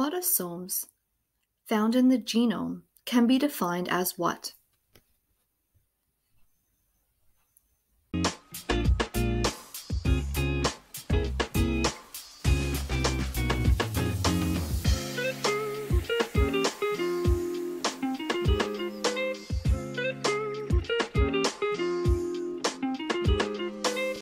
Chromosomes found in the genome can be defined as what?